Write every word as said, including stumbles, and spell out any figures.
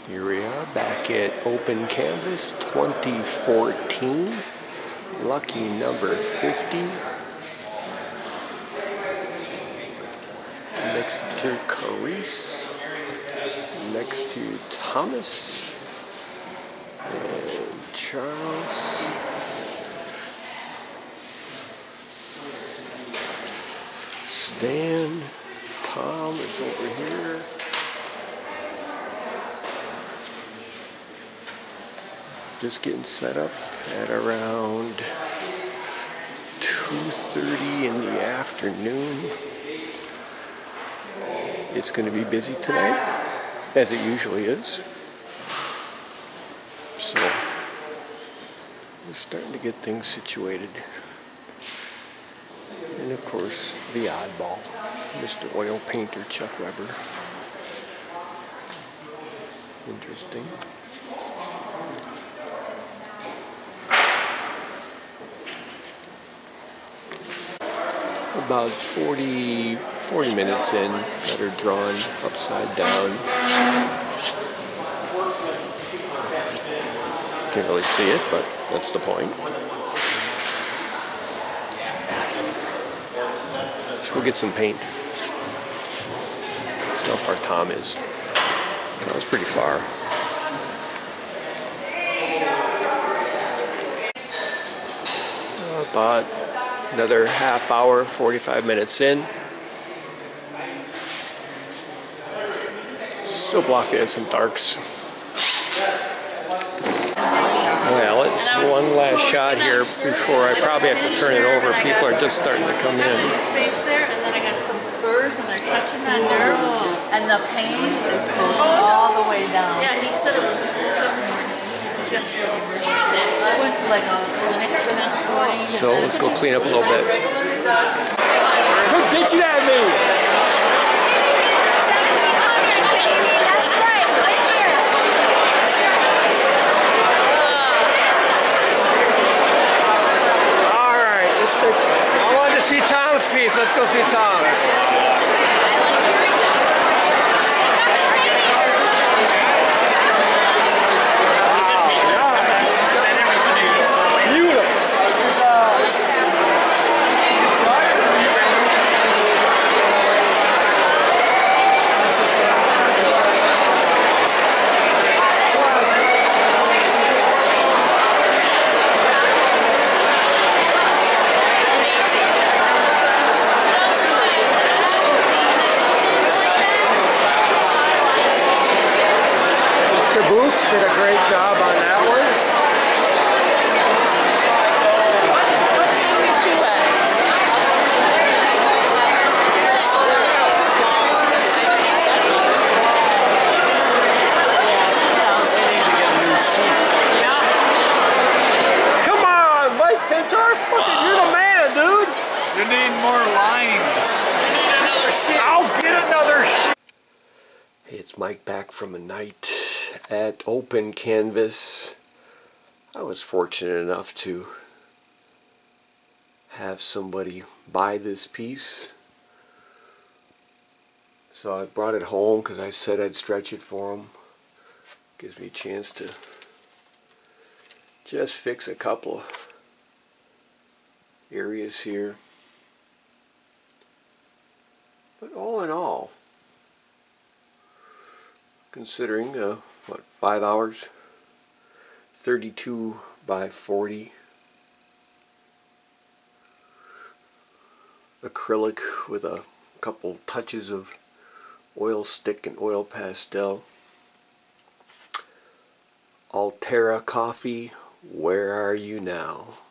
Here we are back at Open Canvas twenty fourteen, lucky number fifty. Next to Carice, next to Thomas and Charles. Stan, Tom is over here. Just getting set up at around two thirty in the afternoon. It's going to be busy tonight, as it usually is. So, we're starting to get things situated. And of course, the oddball, Mister Oil Painter Chuck Weber. Interesting. About forty, forty minutes in, that are drawn upside down. Can't really see it, but that's the point. Let's go get some paint. See how far Tom is. That was pretty far. About another half hour, forty-five minutes in. Still blocking in some darks. Well, it's one last shot here before I probably have to turn it over. People are just starting to come in. Space there, and then I got some spurs, and they're touching that nerve, and the pain is going all the way down. Yeah, he said it was just I went to like a clinic for that morning. So let's go clean up a little bit. Quit bitching at me! seventeen hundred, baby! That's right, right here! That's right! Alright, let's take... I wanted to see Tom's piece. Let's go see Tom. Boots did a great job on that one. Let's give you two bags. Come on, Mike Pintar, fucking you're the man, dude. You need more lines. You need another sheet. I'll get another sheet. Hey, it's Mike back from a night at Open Canvas. I was fortunate enough to have somebody buy this piece, so I brought it home because I said I'd stretch it for them. Gives me a chance to just fix a couple of areas here, but all in all, considering uh, what, five hours, thirty-two by forty acrylic with a couple touches of oil stick and oil pastel. Altera Coffee, where are you now?